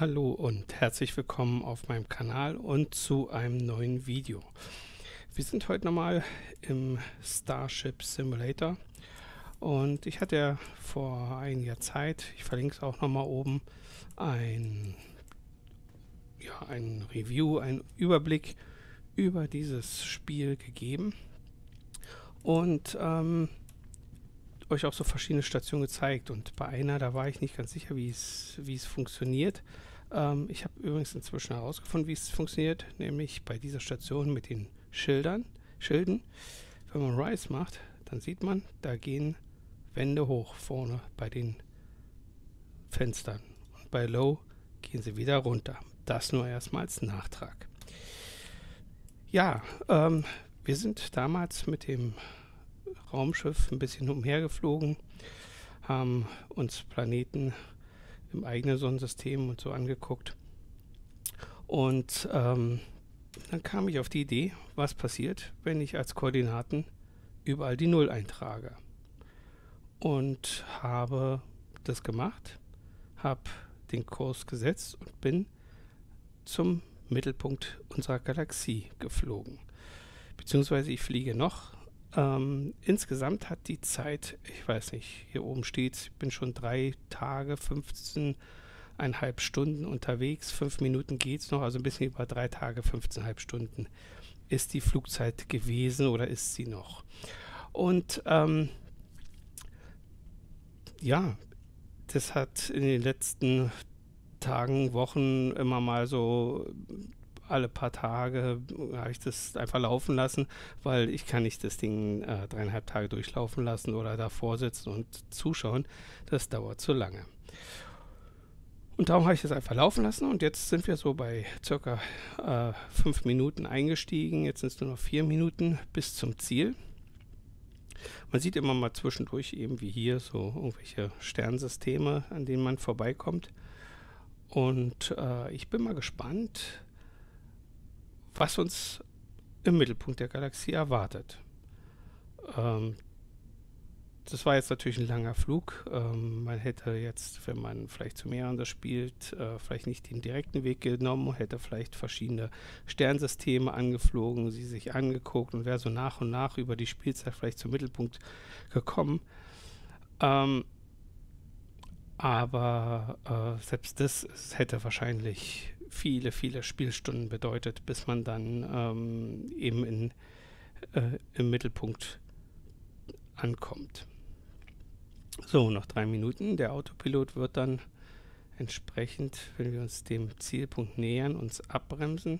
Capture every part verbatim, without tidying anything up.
Hallo und herzlich willkommen auf meinem Kanal und zu einem neuen Video. Wir sind heute nochmal im Starship Simulator und ich hatte ja vor einiger Zeit, ich verlinke es auch nochmal oben, ein, ja, ein Review, einen Überblick über dieses Spiel gegeben und ähm, euch auch so verschiedene Stationen gezeigt, und bei einer, da war ich nicht ganz sicher, wie es wie es funktioniert. Ähm, ich habe übrigens inzwischen herausgefunden, wie es funktioniert, nämlich bei dieser Station mit den Schildern, Schilden. Wenn man Rise macht, dann sieht man, da gehen Wände hoch vorne bei den Fenstern, und bei Low gehen sie wieder runter. Das nur erstmal als Nachtrag. Ja, ähm, wir sind damals mit dem Raumschiff ein bisschen umhergeflogen, haben uns Planeten im eigenen Sonnensystem und so angeguckt. Und ähm, dann kam ich auf die Idee, was passiert, wenn ich als Koordinaten überall die Null eintrage. Und habe das gemacht, habe den Kurs gesetzt und bin zum Mittelpunkt unserer Galaxie geflogen. Beziehungsweise ich fliege noch. Ähm, insgesamt hat die Zeit, ich weiß nicht, hier oben steht, ich bin schon drei Tage, fünfzehn Komma fünf Stunden unterwegs, fünf Minuten geht es noch, also ein bisschen über drei Tage, fünfzehn Komma fünf Stunden ist die Flugzeit gewesen oder ist sie noch. Und ähm, ja, das hat in den letzten Tagen, Wochen immer mal so alle paar Tage habe ich das einfach laufen lassen, weil ich kann nicht das Ding äh, dreieinhalb Tage durchlaufen lassen oder davor sitzen und zuschauen. Das dauert zu lange. Und darum habe ich das einfach laufen lassen, und jetzt sind wir so bei circa äh, fünf Minuten eingestiegen. Jetzt sind es nur noch vier Minuten bis zum Ziel. Man sieht immer mal zwischendurch eben wie hier so irgendwelche Sternsysteme, an denen man vorbeikommt. Und äh, ich bin mal gespannt, was uns im Mittelpunkt der Galaxie erwartet. Ähm, das war jetzt natürlich ein langer Flug. Ähm, man hätte jetzt, wenn man vielleicht zu mehreren das spielt, äh, vielleicht nicht den direkten Weg genommen, hätte vielleicht verschiedene Sternsysteme angeflogen, sie sich angeguckt und wäre so nach und nach über die Spielzeit vielleicht zum Mittelpunkt gekommen. Ähm, aber äh, selbst das, es hätte wahrscheinlich viele, viele Spielstunden bedeutet, bis man dann ähm, eben in, äh, im Mittelpunkt ankommt. So, noch drei Minuten. Der Autopilot wird dann entsprechend, wenn wir uns dem Zielpunkt nähern, uns abbremsen.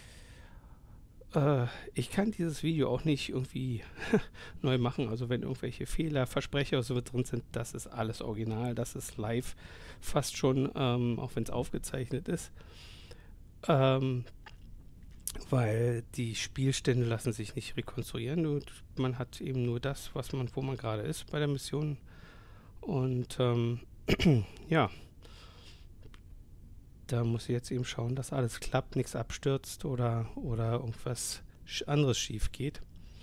Äh, ich kann dieses Video auch nicht irgendwie neu machen. Also wenn irgendwelche Fehler, Versprecher oder so drin sind, das ist alles original. Das ist live fast schon, ähm, auch wenn es aufgezeichnet ist. Ähm, weil die Spielstände lassen sich nicht rekonstruieren, und man hat eben nur das, was man, wo man gerade ist bei der Mission. Und ähm, ja, da muss ich jetzt eben schauen, dass alles klappt, nichts abstürzt oder, oder irgendwas anderes schief geht.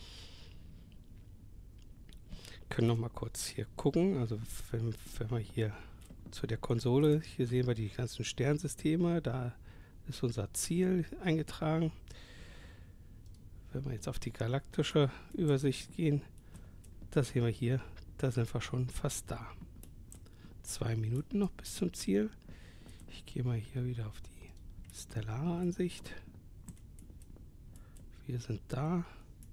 Können noch mal kurz hier gucken, also wenn, wenn wir hier zu der Konsole, hier sehen wir die ganzen Sternsysteme, da ist unser Ziel eingetragen. Wenn wir jetzt auf die galaktische Übersicht gehen, das sehen wir hier, da sind wir schon fast da. Zwei Minuten noch bis zum Ziel. Ich gehe mal hier wieder auf die stellare Ansicht. Wir sind da.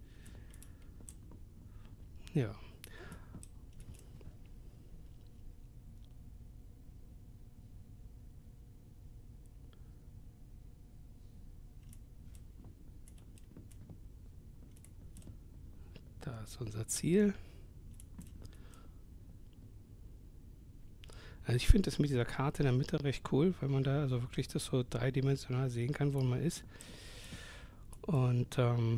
Ja. Da ist unser Ziel. Also ich finde das mit dieser Karte in der Mitte recht cool, weil man da also wirklich das so dreidimensional sehen kann, wo man ist. Und ähm,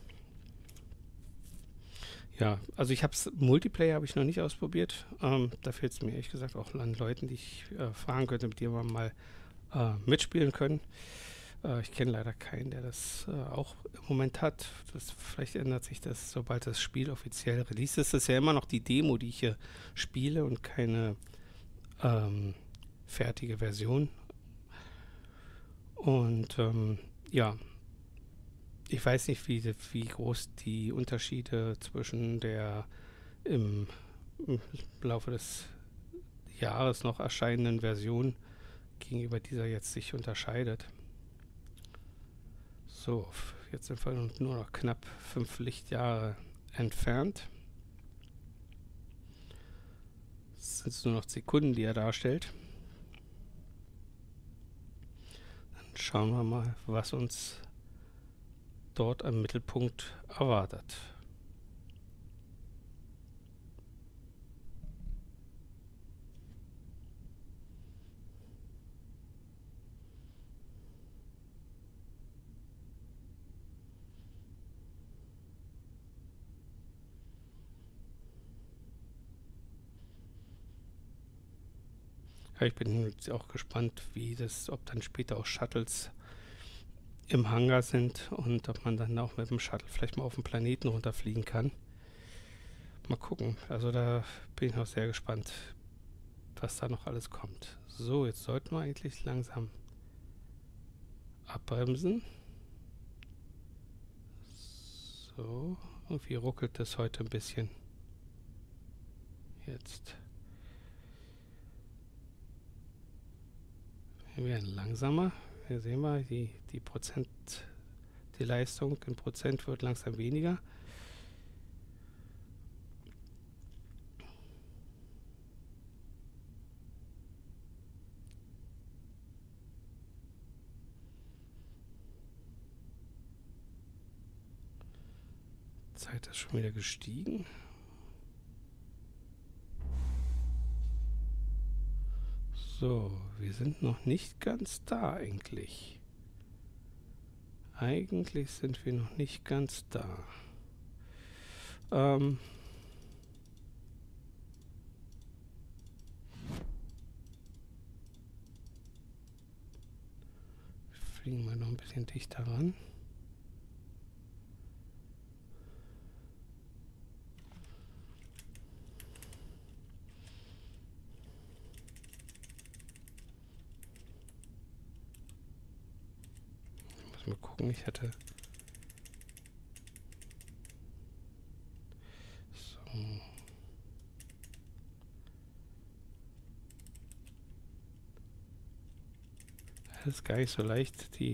ja, also ich habe es, Multiplayer habe ich noch nicht ausprobiert. Ähm, da fehlt es mir ehrlich gesagt auch an Leuten, die ich äh, fragen könnte, mit denen wir mal äh, mitspielen können. Äh, ich kenne leider keinen, der das äh, auch im Moment hat. Das, vielleicht ändert sich das, sobald das Spiel offiziell released ist. Das ist ja immer noch die Demo, die ich hier spiele, und keine ähm, fertige Version. Und ähm, ja, ich weiß nicht, wie, wie groß die Unterschiede zwischen der im, im Laufe des Jahres noch erscheinenden Version gegenüber dieser jetzt sich unterscheidet. So, jetzt sind wir nur noch knapp fünf Lichtjahre entfernt. Es sind nur noch Sekunden, die er darstellt. Dann schauen wir mal, was uns dort am Mittelpunkt erwartet. Ja, ich bin jetzt auch gespannt, wie das, ob dann später auch Shuttles im Hangar sind und ob man dann auch mit dem Shuttle vielleicht mal auf den Planeten runterfliegen kann. Mal gucken. Also da bin ich noch sehr gespannt, was da noch alles kommt. So, jetzt sollten wir eigentlich langsam abbremsen. So, irgendwie ruckelt das heute ein bisschen. Jetzt. Wir werden langsamer. Hier sehen wir, die, die Prozent, die Leistung in Prozent wird langsam weniger. Zeit ist schon wieder gestiegen. So, wir sind noch nicht ganz da eigentlich. Eigentlich sind wir noch nicht ganz da. Ähm Fliegen wir noch ein bisschen dichter ran. Mal gucken, ich hätte so. Es ist gar nicht so leicht, die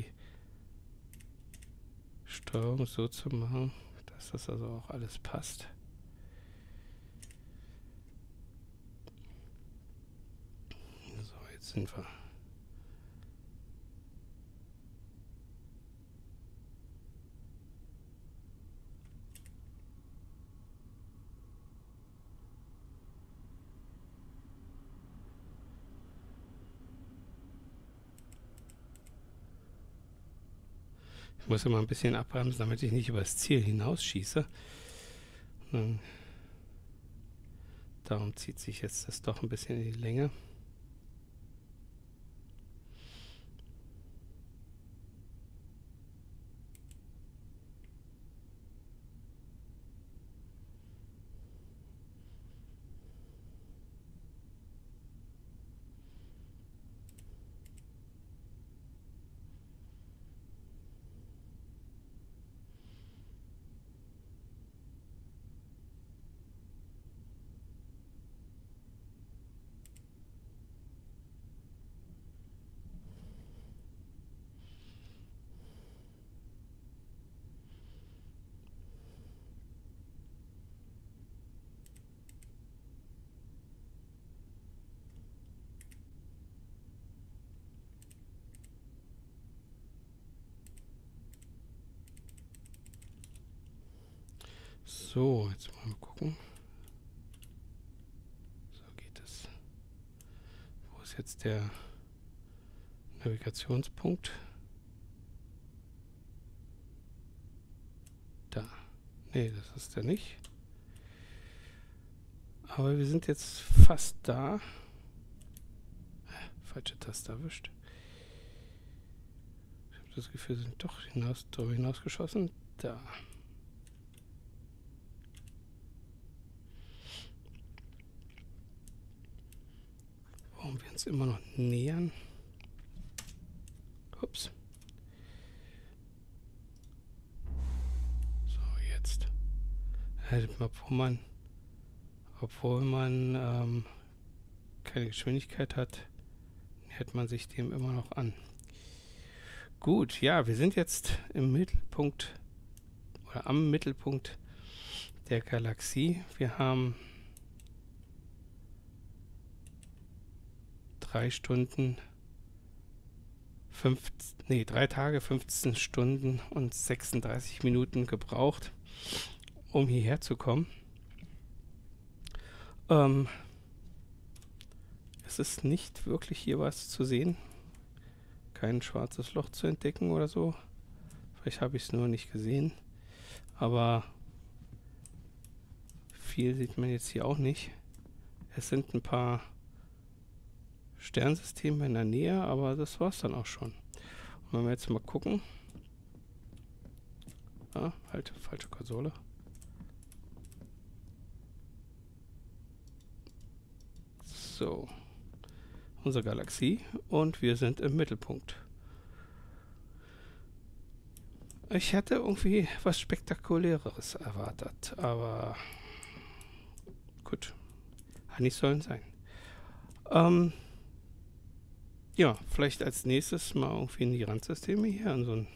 Steuerung so zu machen, dass das also auch alles passt. So, jetzt sind wir. Ich muss immer ein bisschen abbremsen, damit ich nicht über das Ziel hinausschieße. Dann, darum zieht sich jetzt das doch ein bisschen in die Länge. So, jetzt mal gucken. So geht es. Wo ist jetzt der Navigationspunkt? Da. Nee, das ist der nicht. Aber wir sind jetzt fast da. Falsche Taste erwischt. Ich habe das Gefühl, wir sind doch hinaus, darüber hinausgeschossen. Da. Warum wir uns immer noch nähern. Ups. Obwohl man, obwohl man ähm, keine Geschwindigkeit hat, hält man sich dem immer noch an. Gut, ja, wir sind jetzt im Mittelpunkt oder am Mittelpunkt der Galaxie. Wir haben drei Stunden, fünf, nee, drei Tage, fünfzehn Stunden und sechsunddreißig Minuten gebraucht, um hierher zu kommen. Ähm, es ist nicht wirklich hier was zu sehen. Kein schwarzes Loch zu entdecken oder so. Vielleicht habe ich es nur nicht gesehen. Aber viel sieht man jetzt hier auch nicht. Es sind ein paar Sternsysteme in der Nähe, aber das war es dann auch schon. Und wenn wir jetzt mal gucken. Ah, halt, falsche Konsole. So. Unsere Galaxie und wir sind im Mittelpunkt. Ich hätte irgendwie was Spektakuläres erwartet, aber gut, hat nicht sollen sein. Ähm, ja, vielleicht als nächstes mal irgendwie in die Randsysteme hier, an so ein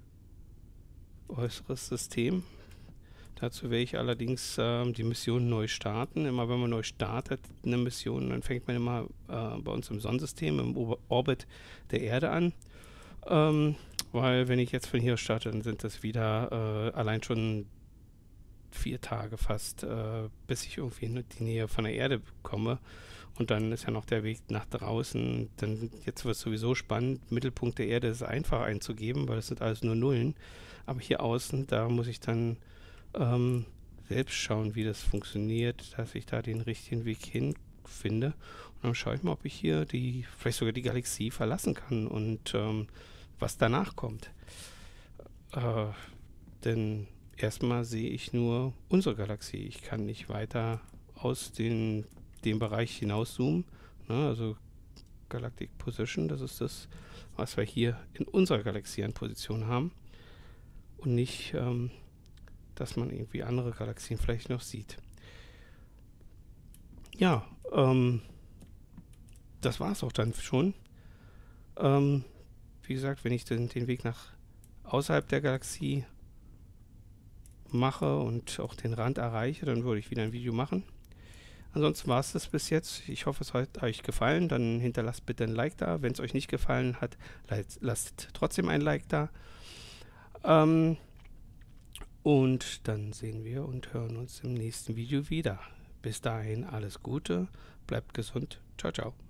äußeres System. Dazu werde ich allerdings ähm, die Mission neu starten. Immer wenn man neu startet eine Mission, dann fängt man immer äh, bei uns im Sonnensystem, im Ober Orbit der Erde an. Ähm, weil wenn ich jetzt von hier starte, dann sind das wieder äh, allein schon vier Tage fast, äh, bis ich irgendwie in die Nähe von der Erde komme. Und dann ist ja noch der Weg nach draußen. Dann, jetzt wird es sowieso spannend. Mittelpunkt der Erde ist einfach einzugeben, weil das sind alles nur Nullen. Aber hier außen, da muss ich dann ähm, selbst schauen, wie das funktioniert, dass ich da den richtigen Weg hinfinde. Und dann schaue ich mal, ob ich hier die, vielleicht sogar die Galaxie verlassen kann und ähm, was danach kommt. Äh, denn erstmal sehe ich nur unsere Galaxie. Ich kann nicht weiter aus den, dem Bereich hinaus zoomen. Ne? Also Galactic Position, das ist das, was wir hier in unserer Galaxie an Position haben. Und nicht, ähm, dass man irgendwie andere Galaxien vielleicht noch sieht. Ja, ähm, das war es auch dann schon. Ähm, wie gesagt, wenn ich den, den Weg nach außerhalb der Galaxie mache und auch den Rand erreiche, dann würde ich wieder ein Video machen. Ansonsten war es das bis jetzt. Ich hoffe, es hat euch gefallen. Dann hinterlasst bitte ein Like da. Wenn es euch nicht gefallen hat, lasst trotzdem ein Like da. Ähm, und dann sehen wir und hören uns im nächsten Video wieder. Bis dahin alles Gute, bleibt gesund. Ciao, ciao.